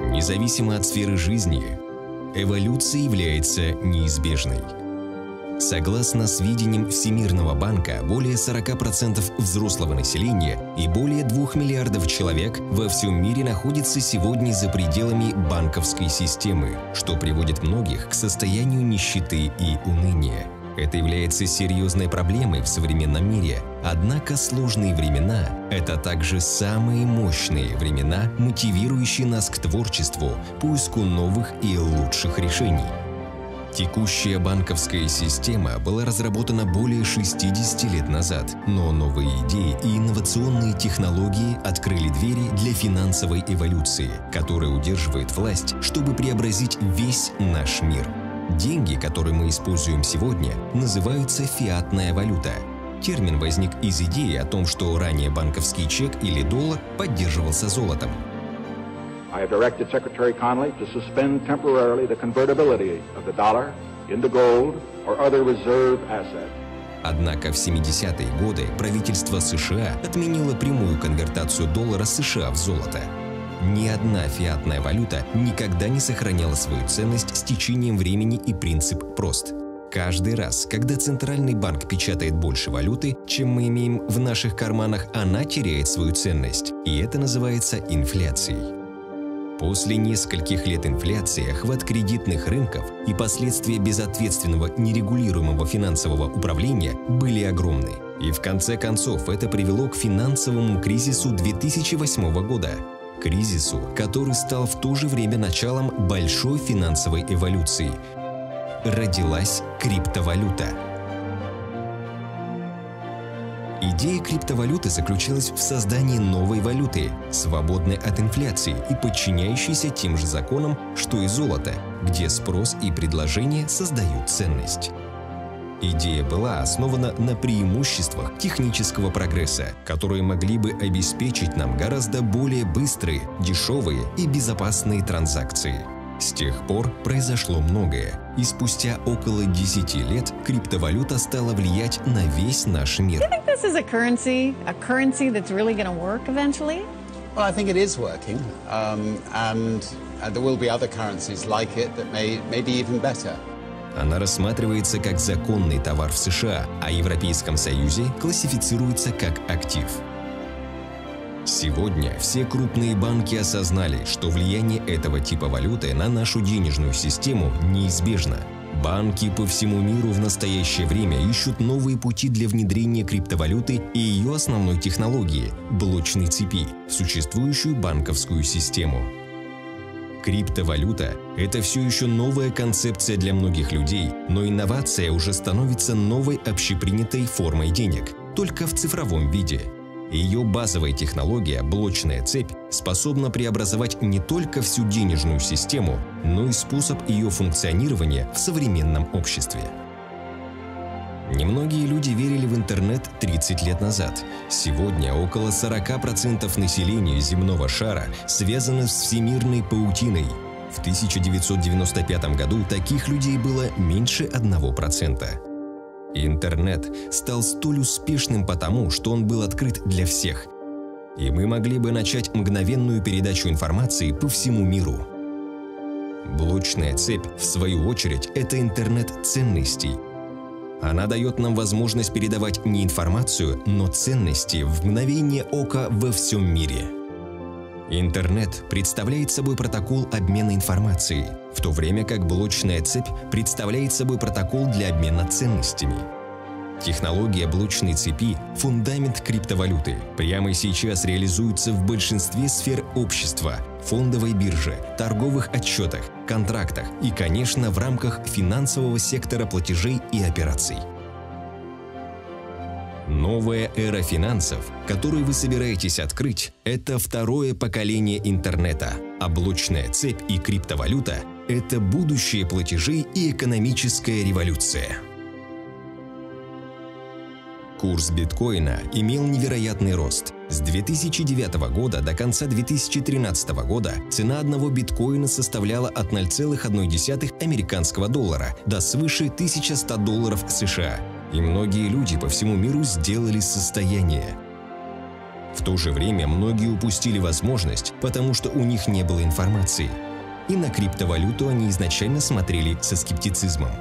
Независимо от сферы жизни, эволюция является неизбежной. Согласно сведениям Всемирного банка, более 40% взрослого населения и более 2 миллиардов человек во всем мире находятся сегодня за пределами банковской системы, что приводит многих к состоянию нищеты и уныния. Это является серьезной проблемой в современном мире. Однако сложные времена – это также самые мощные времена, мотивирующие нас к творчеству, поиску новых и лучших решений. Текущая банковская система была разработана более 60 лет назад, но новые идеи и инновационные технологии открыли двери для финансовой эволюции, которая удерживает власть, чтобы преобразить весь наш мир. Деньги, которые мы используем сегодня, называются фиатная валюта. Термин возник из идеи о том, что ранее банковский чек или доллар поддерживался золотом. I have directed Secretary Connally to suspend temporarily the convertibility of the dollar into gold or other reserve asset. Однако в 70-е годы правительство США отменило прямую конвертацию доллара США в золото. Ни одна фиатная валюта никогда не сохраняла свою ценность с течением времени, и принцип прост. Каждый раз, когда Центральный банк печатает больше валюты, чем мы имеем в наших карманах, она теряет свою ценность, и это называется инфляцией. После нескольких лет инфляции, охват кредитных рынков и последствия безответственного нерегулируемого финансового управления были огромны. И в конце концов это привело к финансовому кризису 2008 года. Кризису, который стал в то же время началом большой финансовой эволюции. Родилась криптовалюта. Идея криптовалюты заключалась в создании новой валюты, свободной от инфляции и подчиняющейся тем же законам, что и золото, где спрос и предложение создают ценность. Идея была основана на преимуществах технического прогресса, которые могли бы обеспечить нам гораздо более быстрые, дешевые и безопасные транзакции. С тех пор произошло многое, и спустя около 10 лет криптовалюта стала влиять на весь наш мир. This is a currency that's really going to work eventually? Well, I think it is working, and there will be other currencies like it that may be even better. Она рассматривается как законный товар в США, а в Европейском Союзе классифицируется как актив. Сегодня все крупные банки осознали, что влияние этого типа валюты на нашу денежную систему неизбежно. Банки по всему миру в настоящее время ищут новые пути для внедрения криптовалюты и ее основной технологии – блочной цепи в существующую банковскую систему. Криптовалюта – это все еще новая концепция для многих людей, но инновация уже становится новой общепринятой формой денег, только в цифровом виде. Ее базовая технология, блочная цепь, способна преобразовать не только всю денежную систему, но и способ ее функционирования в современном обществе. Немногие люди верили в интернет 30 лет назад. Сегодня около 40% населения земного шара связаны с всемирной паутиной. В 1995 году таких людей было меньше 1%. Интернет стал столь успешным потому, что он был открыт для всех. И мы могли бы начать мгновенную передачу информации по всему миру. Блочная цепь, в свою очередь, это интернет ценностей. Она дает нам возможность передавать не информацию, но ценности в мгновение ока во всем мире. Интернет представляет собой протокол обмена информацией, в то время как блочная цепь представляет собой протокол для обмена ценностями. Технология блочной цепи – фундамент криптовалюты. Прямо сейчас реализуется в большинстве сфер общества – фондовой бирже, торговых отчетах, контрактах и, конечно, в рамках финансового сектора платежей и операций. Новая эра финансов, которую вы собираетесь открыть, это второе поколение интернета, а блочная цепь и криптовалюта – это будущее платежей и экономическая революция. Курс биткоина имел невероятный рост. С 2009 года до конца 2013 года цена одного биткоина составляла от 0,1 американского доллара до свыше 1100 долларов США. И многие люди по всему миру сделали состояние. В то же время многие упустили возможность, потому что у них не было информации. И на криптовалюту они изначально смотрели со скептицизмом.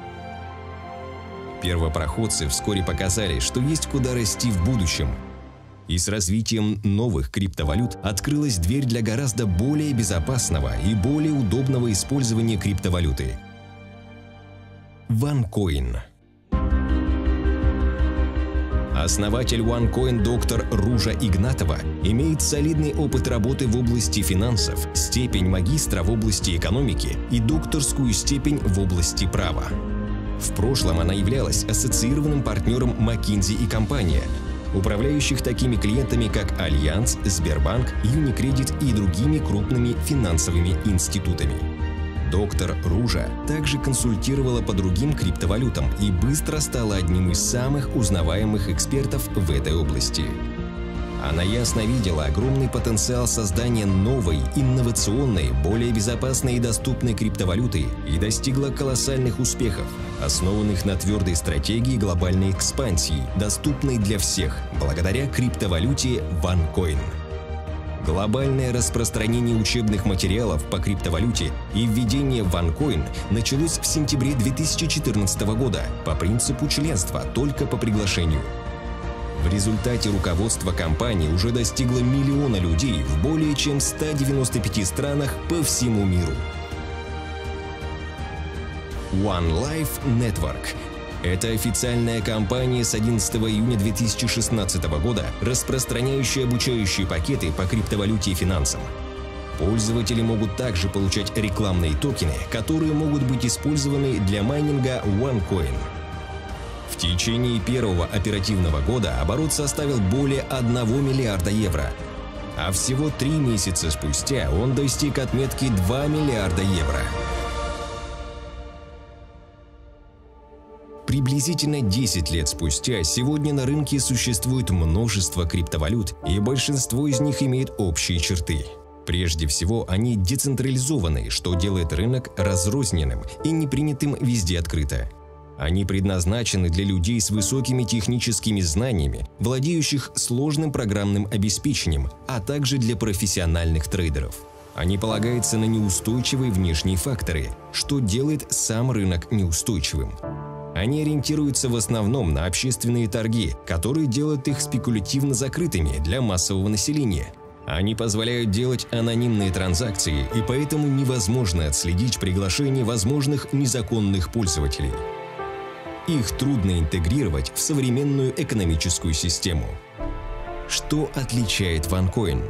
Первопроходцы вскоре показали, что есть куда расти в будущем. И с развитием новых криптовалют открылась дверь для гораздо более безопасного и более удобного использования криптовалюты. OneCoin. Основатель OneCoin доктор Ружа Игнатова имеет солидный опыт работы в области финансов, степень магистра в области экономики и докторскую степень в области права. В прошлом она являлась ассоциированным партнером McKinsey и компания, управляющих такими клиентами, как Альянс, Сбербанк, Юникредит и другими крупными финансовыми институтами. Доктор Ружа также консультировала по другим криптовалютам и быстро стала одним из самых узнаваемых экспертов в этой области. Она ясно видела огромный потенциал создания новой, инновационной, более безопасной и доступной криптовалюты и достигла колоссальных успехов, основанных на твердой стратегии глобальной экспансии, доступной для всех, благодаря криптовалюте OneCoin. Глобальное распространение учебных материалов по криптовалюте и введение OneCoin началось в сентябре 2014 года по принципу членства только по приглашению. В результате руководство компании уже достигло миллиона людей в более чем 195 странах по всему миру. One Life Network – это официальная компания с 11 июня 2016 года, распространяющая обучающие пакеты по криптовалюте и финансам. Пользователи могут также получать рекламные токены, которые могут быть использованы для майнинга OneCoin. В течение первого оперативного года оборот составил более 1 миллиарда евро, а всего 3 месяца спустя он достиг отметки 2 миллиарда евро. Приблизительно 10 лет спустя сегодня на рынке существует множество криптовалют, и большинство из них имеет общие черты. Прежде всего, они децентрализованы, что делает рынок разрозненным и не принятым везде открыто. Они предназначены для людей с высокими техническими знаниями, владеющих сложным программным обеспечением, а также для профессиональных трейдеров. Они полагаются на неустойчивые внешние факторы, что делает сам рынок неустойчивым. Они ориентируются в основном на общественные торги, которые делают их спекулятивно закрытыми для массового населения. Они позволяют делать анонимные транзакции, и поэтому невозможно отследить приглашение возможных незаконных пользователей. Их трудно интегрировать в современную экономическую систему. Что отличает OneCoin?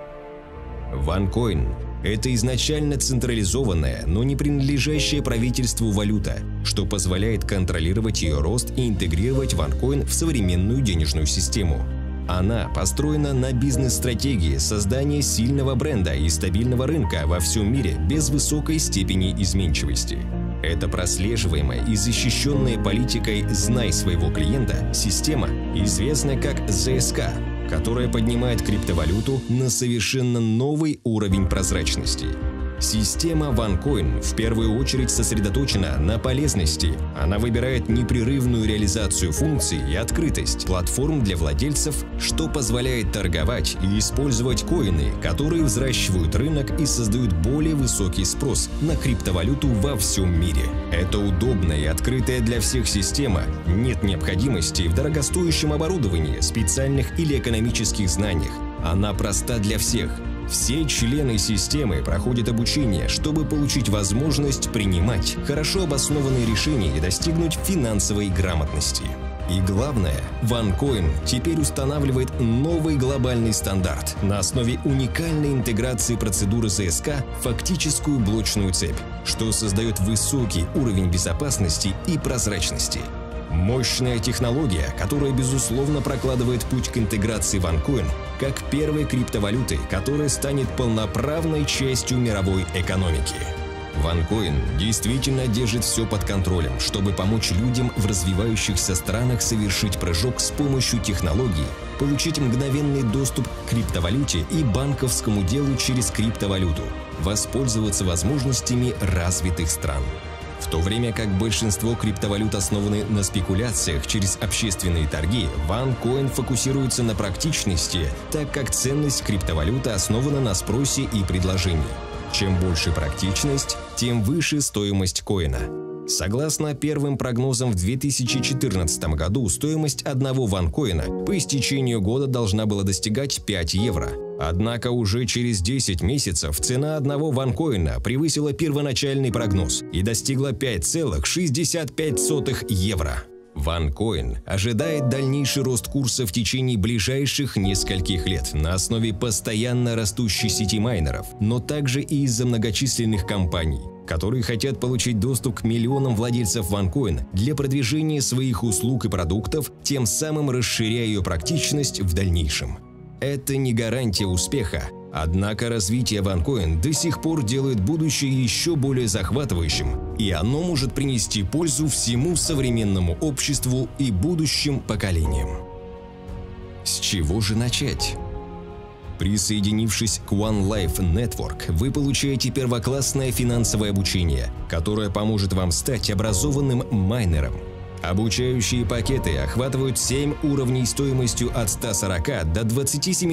OneCoin – это изначально централизованная, но не принадлежащая правительству валюта, что позволяет контролировать ее рост и интегрировать OneCoin в современную денежную систему. Она построена на бизнес-стратегии создания сильного бренда и стабильного рынка во всем мире без высокой степени изменчивости. Это прослеживаемая и защищенная политикой «Знай своего клиента» система, известная как ЗСК, которая поднимает криптовалюту на совершенно новый уровень прозрачности. Система OneCoin в первую очередь сосредоточена на полезности. Она выбирает непрерывную реализацию функций и открытость платформ для владельцев, что позволяет торговать и использовать коины, которые взращивают рынок и создают более высокий спрос на криптовалюту во всем мире. Это удобная и открытая для всех система. Нет необходимости в дорогостоящем оборудовании, специальных или экономических знаниях. Она проста для всех. Все члены системы проходят обучение, чтобы получить возможность принимать хорошо обоснованные решения и достигнуть финансовой грамотности. И главное, OneCoin теперь устанавливает новый глобальный стандарт на основе уникальной интеграции процедуры ЗСК в фактическую блочную цепь, что создает высокий уровень безопасности и прозрачности. Мощная технология, которая, безусловно, прокладывает путь к интеграции OneCoin как первой криптовалюты, которая станет полноправной частью мировой экономики. OneCoin действительно держит все под контролем, чтобы помочь людям в развивающихся странах совершить прыжок с помощью технологий, получить мгновенный доступ к криптовалюте и банковскому делу через криптовалюту, воспользоваться возможностями развитых стран. В то время как большинство криптовалют основаны на спекуляциях через общественные торги, OneCoin фокусируется на практичности, так как ценность криптовалюты основана на спросе и предложении. Чем больше практичность, тем выше стоимость коина. Согласно первым прогнозам, в 2014 году стоимость одного OneCoin по истечению года должна была достигать 5 евро. Однако уже через 10 месяцев цена одного OneCoin превысила первоначальный прогноз и достигла 5,65 евро. OneCoin ожидает дальнейший рост курса в течение ближайших нескольких лет на основе постоянно растущей сети майнеров, но также и из-за многочисленных компаний, которые хотят получить доступ к миллионам владельцев OneCoin для продвижения своих услуг и продуктов, тем самым расширяя ее практичность в дальнейшем. Это не гарантия успеха, однако развитие OneCoin до сих пор делает будущее еще более захватывающим, и оно может принести пользу всему современному обществу и будущим поколениям. С чего же начать? Присоединившись к One Life Network, вы получаете первоклассное финансовое обучение, которое поможет вам стать образованным майнером. Обучающие пакеты охватывают 7 уровней стоимостью от 140 до 27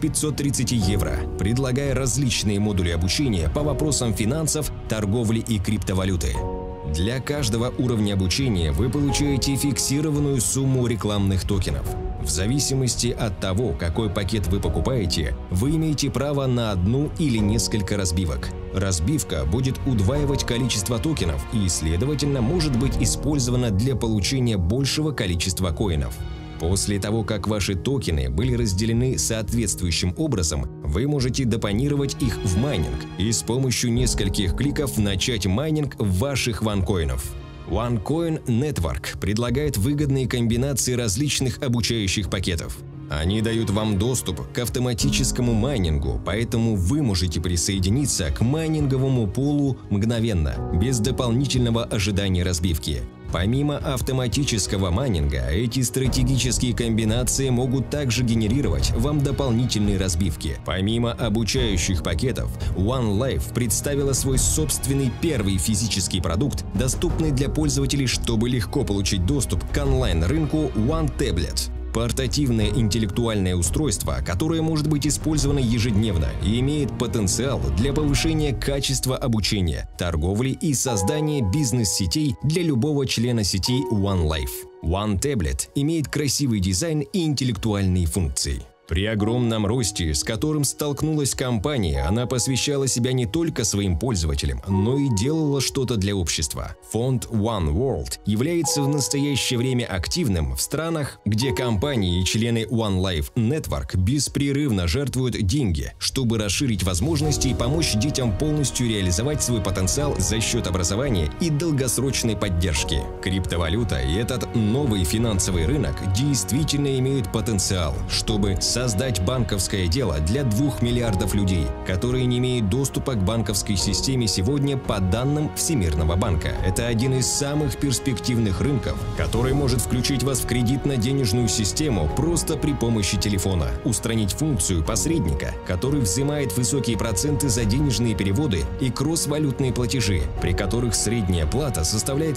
530 евро, предлагая различные модули обучения по вопросам финансов, торговли и криптовалюты. Для каждого уровня обучения вы получаете фиксированную сумму рекламных токенов. В зависимости от того, какой пакет вы покупаете, вы имеете право на одну или несколько разбивок. Разбивка будет удваивать количество токенов и, следовательно, может быть использована для получения большего количества коинов. После того, как ваши токены были разделены соответствующим образом, вы можете депонировать их в майнинг и с помощью нескольких кликов начать майнинг ваших OneCoin'ов. OneCoin Network предлагает выгодные комбинации различных обучающих пакетов. Они дают вам доступ к автоматическому майнингу, поэтому вы можете присоединиться к майнинговому пулу мгновенно, без дополнительного ожидания разбивки. Помимо автоматического майнинга, эти стратегические комбинации могут также генерировать вам дополнительные разбивки. Помимо обучающих пакетов, One Life представила свой собственный первый физический продукт, доступный для пользователей, чтобы легко получить доступ к онлайн-рынку One Tablet. Портативное интеллектуальное устройство, которое может быть использовано ежедневно и имеет потенциал для повышения качества обучения, торговли и создания бизнес-сетей для любого члена сети One Life. One Tablet имеет красивый дизайн и интеллектуальные функции. При огромном росте, с которым столкнулась компания, она посвящала себя не только своим пользователям, но и делала что-то для общества. Фонд One World является в настоящее время активным в странах, где компании и члены One Life Network беспрерывно жертвуют деньги, чтобы расширить возможности и помочь детям полностью реализовать свой потенциал за счет образования и долгосрочной поддержки. Криптовалюта и этот новый финансовый рынок действительно имеют потенциал, чтобы создать банковское дело для 2 миллиардов людей, которые не имеют доступа к банковской системе сегодня по данным Всемирного банка. Это один из самых перспективных рынков, который может включить вас в кредитно-денежную систему просто при помощи телефона, устранить функцию посредника, который взимает высокие проценты за денежные переводы и кросс-валютные платежи, при которых средняя плата составляет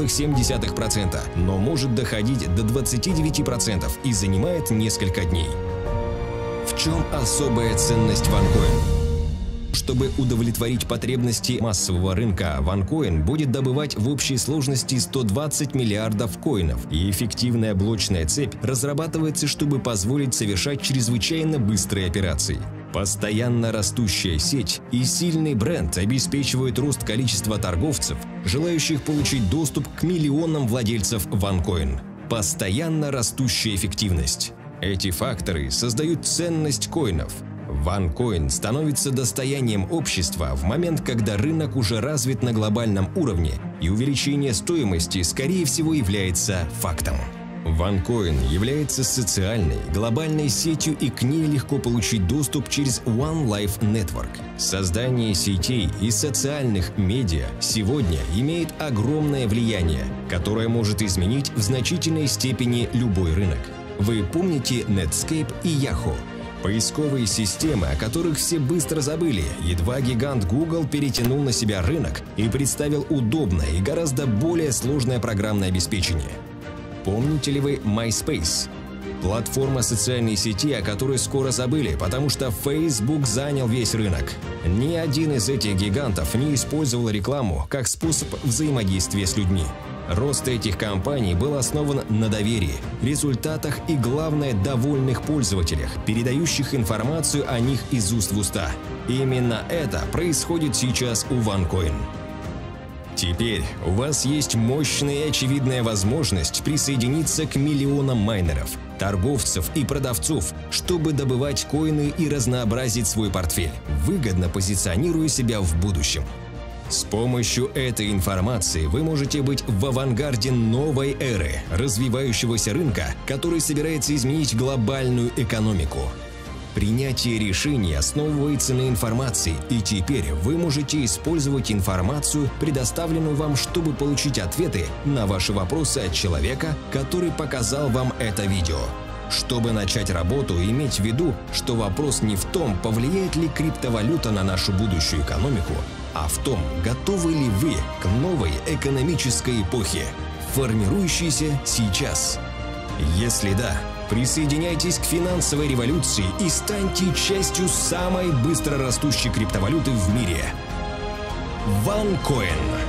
7,7%, но может доходить до 29% и занимает несколько дней. В чем особая ценность OneCoin? Чтобы удовлетворить потребности массового рынка, OneCoin будет добывать в общей сложности 120 миллиардов коинов, и эффективная блочная цепь разрабатывается, чтобы позволить совершать чрезвычайно быстрые операции. Постоянно растущая сеть и сильный бренд обеспечивают рост количества торговцев, желающих получить доступ к миллионам владельцев OneCoin. Постоянно растущая эффективность. Эти факторы создают ценность коинов. OneCoin становится достоянием общества в момент, когда рынок уже развит на глобальном уровне, и увеличение стоимости, скорее всего, является фактом. OneCoin является социальной, глобальной сетью, и к ней легко получить доступ через One Life Network. Создание сетей и социальных медиа сегодня имеет огромное влияние, которое может изменить в значительной степени любой рынок. Вы помните Netscape и Yahoo? Поисковые системы, о которых все быстро забыли, едва гигант Google перетянул на себя рынок и представил удобное и гораздо более сложное программное обеспечение. Помните ли вы MySpace? Платформа социальной сети, о которой скоро забыли, потому что Facebook занял весь рынок. Ни один из этих гигантов не использовал рекламу как способ взаимодействия с людьми. Рост этих компаний был основан на доверии, результатах и, главное, довольных пользователях, передающих информацию о них из уст в уста. Именно это происходит сейчас у OneCoin. Теперь у вас есть мощная и очевидная возможность присоединиться к миллионам майнеров, торговцев и продавцов, чтобы добывать коины и разнообразить свой портфель, выгодно позиционируя себя в будущем. С помощью этой информации вы можете быть в авангарде новой эры развивающегося рынка, который собирается изменить глобальную экономику. Принятие решений основывается на информации, и теперь вы можете использовать информацию, предоставленную вам, чтобы получить ответы на ваши вопросы от человека, который показал вам это видео. Чтобы начать работу, иметь в виду, что вопрос не в том, повлияет ли криптовалюта на нашу будущую экономику, а в том, готовы ли вы к новой экономической эпохе, формирующейся сейчас. Если да, присоединяйтесь к финансовой революции и станьте частью самой быстро растущей криптовалюты в мире – OneCoin.